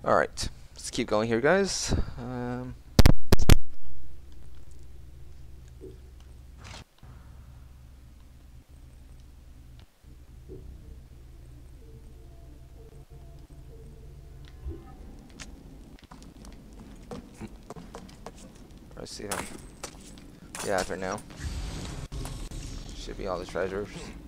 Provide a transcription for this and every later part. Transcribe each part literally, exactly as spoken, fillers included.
Alright, let's keep going here, guys. Um, let's see how. Yeah, for now. Should be all the treasures.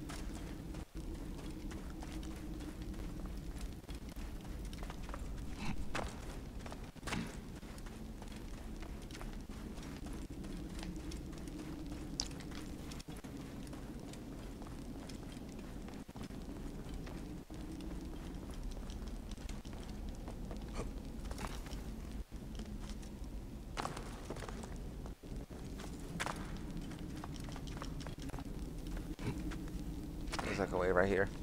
There's like a way right here.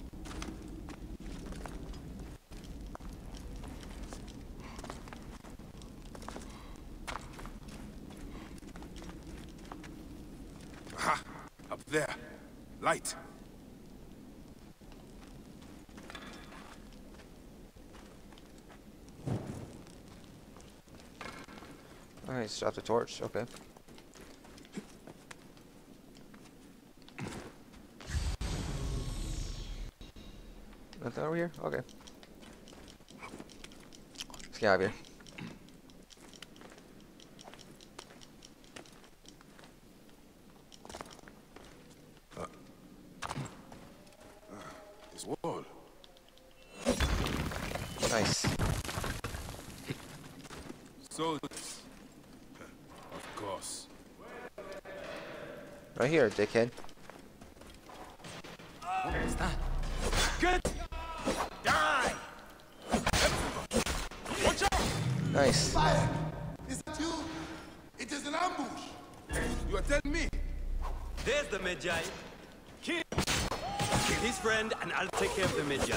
Aha! Up there. Light. Alright, let's drop the torch. Okay. Nothing over here? Okay. Let's get out of here. This wall. Nice. Soldiers. Of course. Right here, dickhead. Stand. Get! Die! Watch out! Nice. Fire! Is that you? It is an ambush! You are telling me? There's the Medjay. Kill him. Kill his friend, and I'll take care of the Medjay.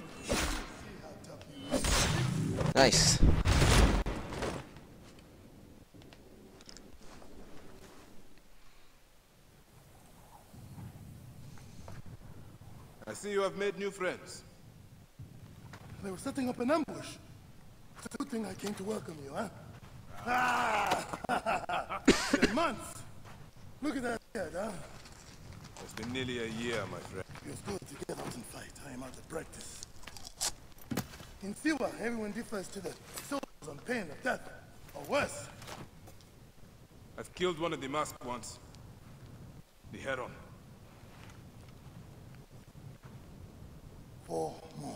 Nice. I see you have made new friends. They were setting up an ambush. It's a good thing I came to welcome you, huh? Ah! It's been months! Look at that head, huh? It's been nearly a year, my friend. Feels good to get out and fight. I am out of practice. In Siwa, everyone differs to the soldiers on pain of death, or worse. I've killed one of the masked ones. The Heron. Four more.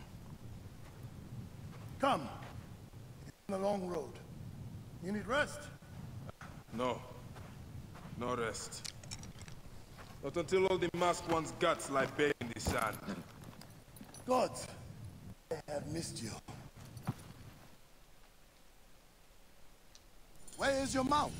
Come. It's been a long road. You need rest? No. No rest. Not until all the masked one's guts lie bare in the sand. Gods, I have missed you. Where is your mouth?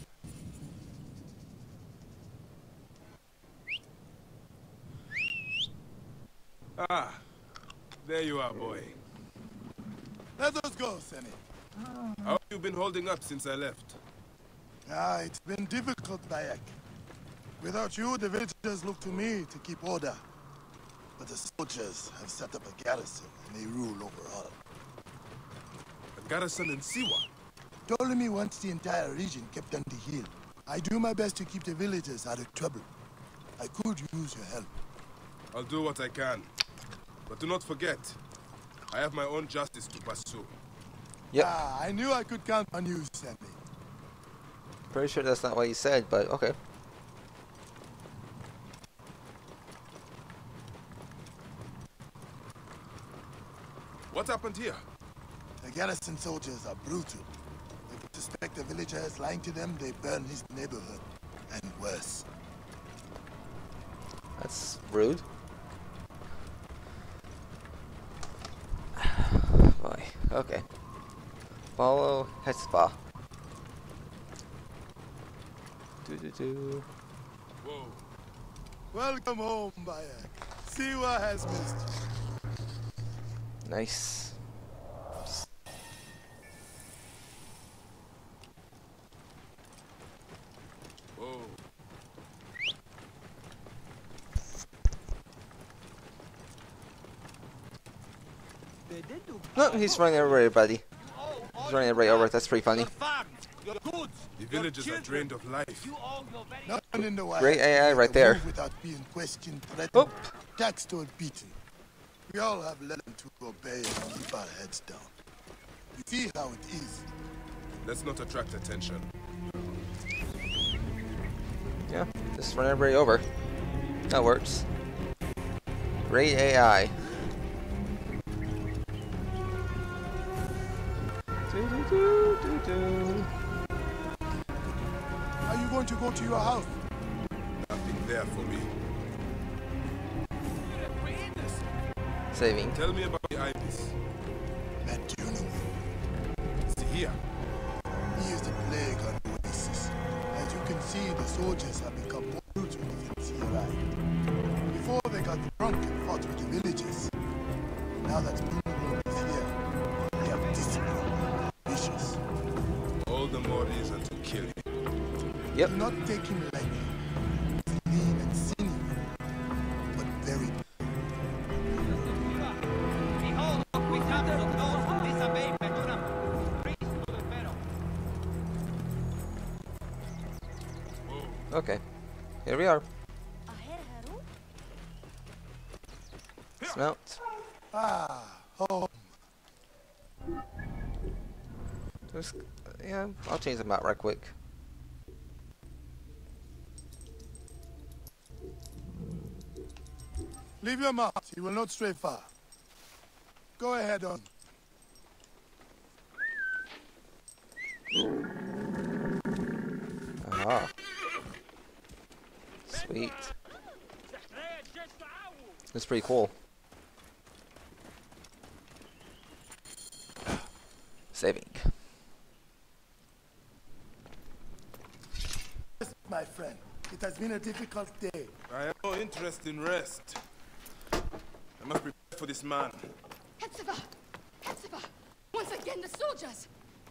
Ah, there you are, boy. Let us go, Senny. How have you been holding up since I left? Ah, it's been difficult, Bayek. Without you, the villagers look to me to keep order. But the soldiers have set up a garrison, and they rule over all. A garrison in Siwa. Ptolemy wants the entire region kept under heel. I do my best to keep the villagers out of trouble. I could use your help. I'll do what I can. But do not forget, I have my own justice to pursue. Yep. Ah, I knew I could count on you, Sammy. Pretty sure that's not what he said, but okay. What happened here? The garrison soldiers are brutal. If they suspect a villager is lying to them, they burn his neighborhood. And worse. That's rude. Boy, okay. Follow Hespa. Do do do. Whoa. Welcome home, Bayek. Siwa has missed you. Nice. Whoa. They did do No, he's running everywhere, buddy. He's running right over. That's pretty funny. The villagers are drained of life. None in the wild Great A I can right make a there. move without being questioned, threatened, Oh. taxed, or beaten. We all have learned to obey and keep our heads down. You see how it is. Let's not attract attention. Yeah, just run everybody over. That works. Great A I. Do, do, do, do, do. Are you going to go to your house? Nothing there for me. Saving. Tell me about the ibis. Medjugorje. See here. He is the plague on Oasis. As you can see, the soldiers have become more brutal since he arrived. Before they got drunk and fought with the villagers. Now that Medjugorje is here, they have discipline, vicious. All the more reason to kill him. Yep. Do not take him lightly. He's lean and sinewy, but very. Okay. Here we are. Smelt. Ah, home. Just, yeah, I'll change the map right quick. Leave your mark. He will not stray far. Go ahead on. Aha. Sweet. That's pretty cool. Saving. Yes, my friend. It has been a difficult day. I have no interest in rest. I must prepare for this man. Hepzibah! Hepzibah! Once again, the soldiers!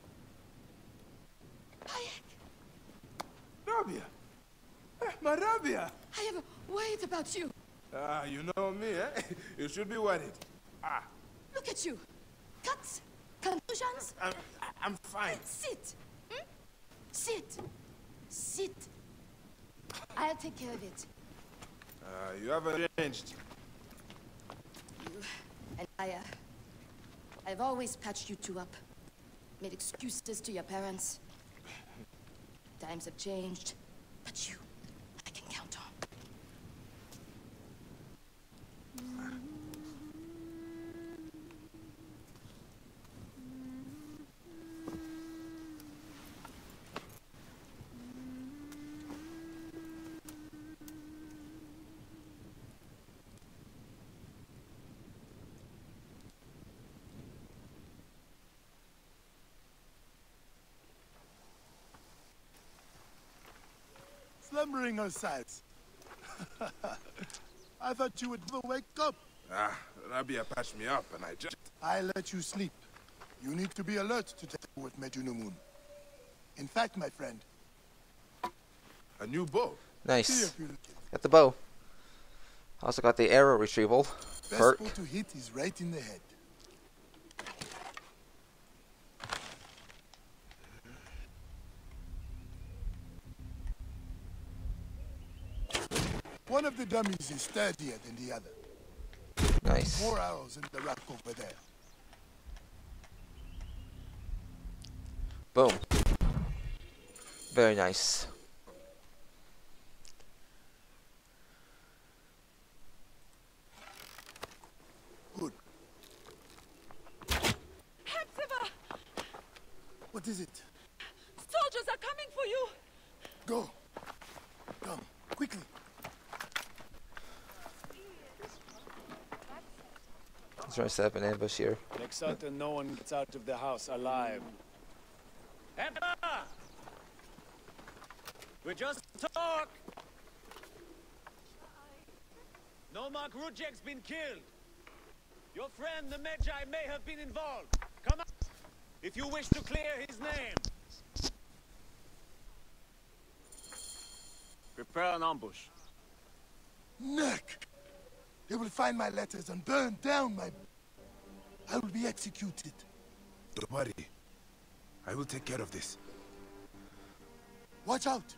Bayek! Rabia! Eh, my Rabia! I have worried about you. Ah, you know me, eh? You should be worried. Ah, Look at you. Cuts? Contusions? I'm, I'm fine. Sit! Hmm? Sit! Sit! I'll take care of it. Ah, you have arranged. You and I, uh, I've always patched you two up. Made excuses to your parents. Times have changed, but you, I can count on. Slumbering aside. I thought you would never wake up. Ah, Rabia patched me up and I just... I let you sleep. You need to be alert to deal with Medjugorje. In fact, my friend, A new bow. see Nice. if you look it. Got the bow. Also got the arrow retrieval. Best Perk. bow to hit is right in the head. One of the dummies is sturdier than the other. Nice. More arrows in the rack over there. Boom. Very nice. Good. Hepzibah! What is it? Soldiers are coming for you! Go. Come, quickly. Let's try to set up an ambush here. Make certain no one gets out of the house alive. Emma! We just talk! Nomak Rujek's been killed. Your friend, the Medjay, may have been involved. Come on, if you wish to clear his name. Prepare an ambush. Neck! They will find my letters and burn down my... I will be executed. Don't worry. I will take care of this. Watch out!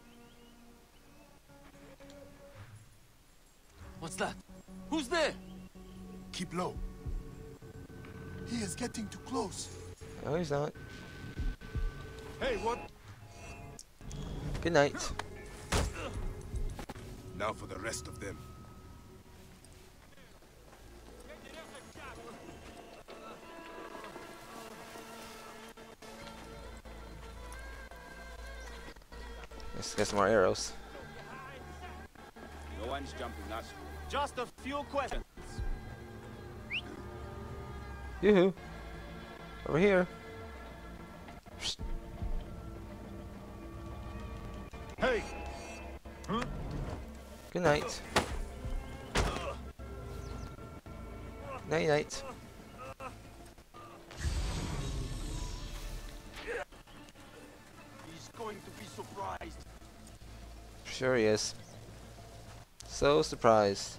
What's that? Who's there? Keep low. He is getting too close. No, he's not. Hey, what? Good night. Now for the rest of them. Let's get some more arrows. No one's jumping us. Just a few questions. Yoo-hoo. Over here. Hey! Good night. Night night. He's going to be surprised. Sure he is. So surprised.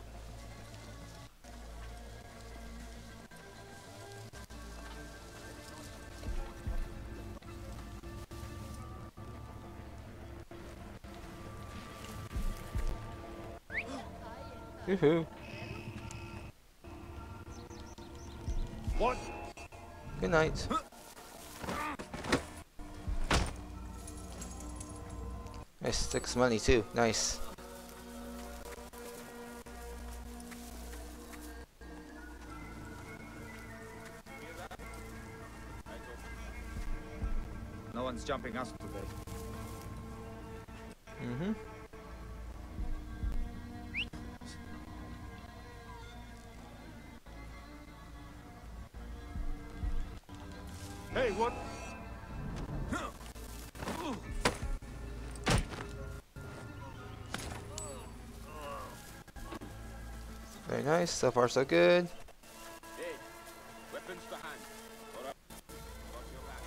Yoo-hoo. What? Good night. Nice, took some money too. Nice. No one's jumping us today. Mm-hmm. Hey, what? Very nice. So far, so good. Hey, weapons to hand. All right. Got your back.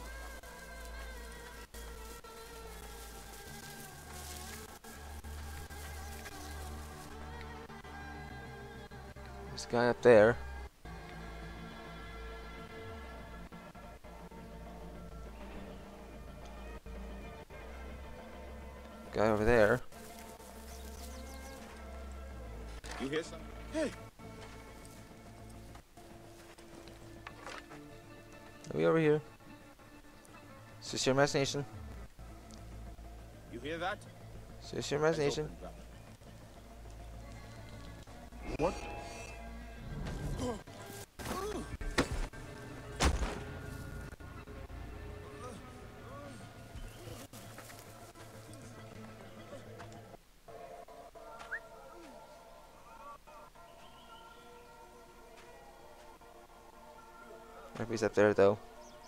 This guy up there. Guy over there. You hear something? Hey! Are we over here? It's just your imagination. You hear that? It's just your imagination. What? Maybe he's up there though.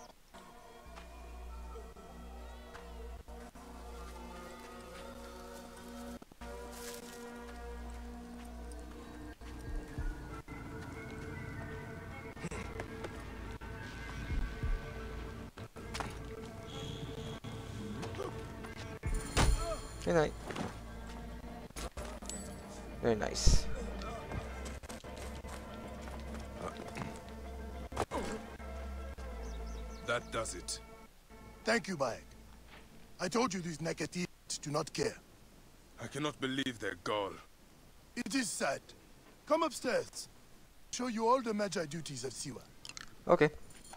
Good night. Very nice. That does it. Thank you, Bayek. I told you these Neketians do not care. I cannot believe their gall. It is sad. Come upstairs. Show you all the Magi duties of Siwa. Okay.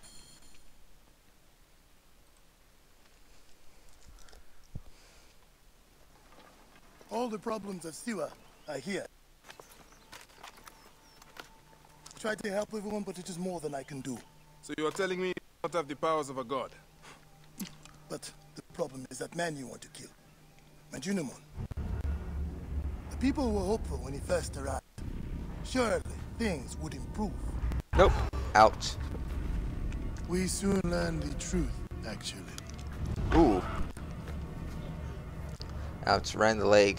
All the problems of Siwa are here. I try to help everyone, but it is more than I can do. So you are telling me you don't have the powers of a god? But the problem is that man you want to kill. Majunimon. The people were hopeful when he first arrived. Surely things would improve. Nope. Out. We soon learn the truth, actually. Ooh. Ouch, ran the leg.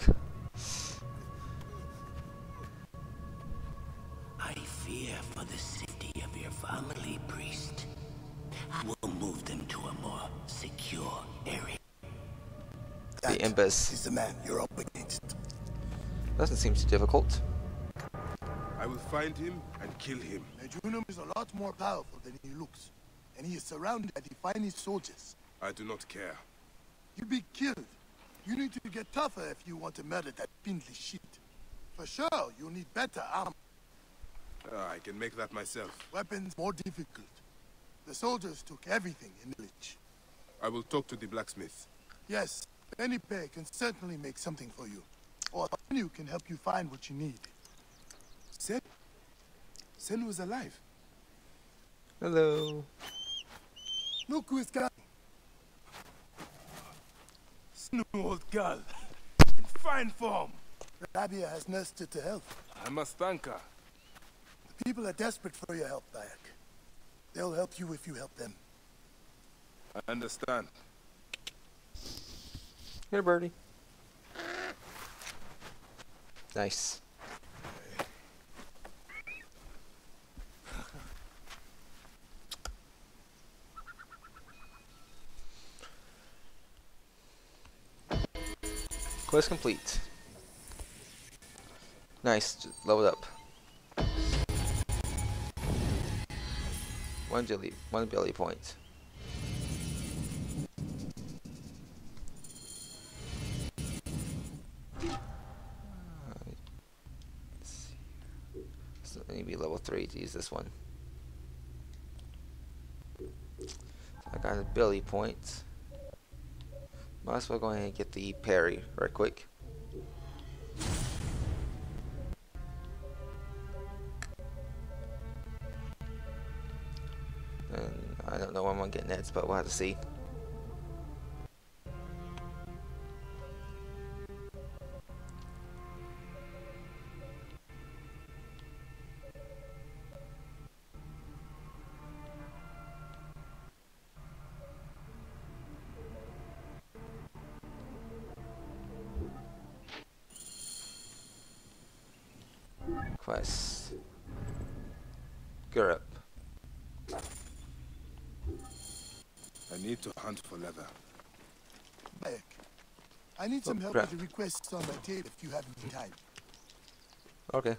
I fear for the safety of your family, priest. I will move them to a more secure area. The Imbus. Is the man you're up against. Doesn't seem too difficult. I will find him and kill him. Medunum is a lot more powerful than he looks, and he is surrounded by the finest soldiers. I do not care. You'll be killed. You need to get tougher if you want to murder that spindly shit. For sure, you'll need better armor. Ah, I can make that myself. Weapons more difficult. The soldiers took everything in the village. I will talk to the blacksmith. Yes, Benipe can certainly make something for you. Or Senu can help you find what you need. Sen? Sen was alive. Hello. Look who is coming. Senu, old girl. In fine form. Rabia has nursed her to health. I must thank her. The people are desperate for your help, Bayek. They'll help you if you help them. I understand. Here, birdie. Nice. Quest complete. Nice, just leveled up. One jelly, one belly point. So I need to be level three to use this one. So I got a belly point. Might as well go ahead and get the parry right quick. And I don't know when I'm gonna get next, but we'll have to see. Quest. Gurup. I need to hunt for leather. Bayek, I need some Oh, help crap. with the requests on my tape if you have any time. Okay.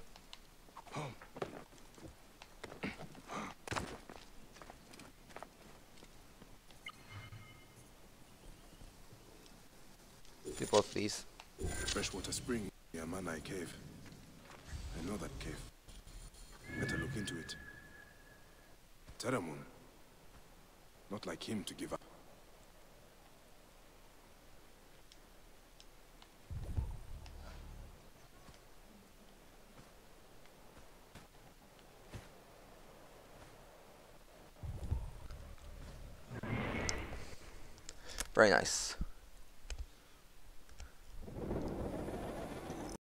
Do both of these. Freshwater spring, Yamanai cave. I know that cave. Better look into it. Teramun. Not like him to give up. Very nice.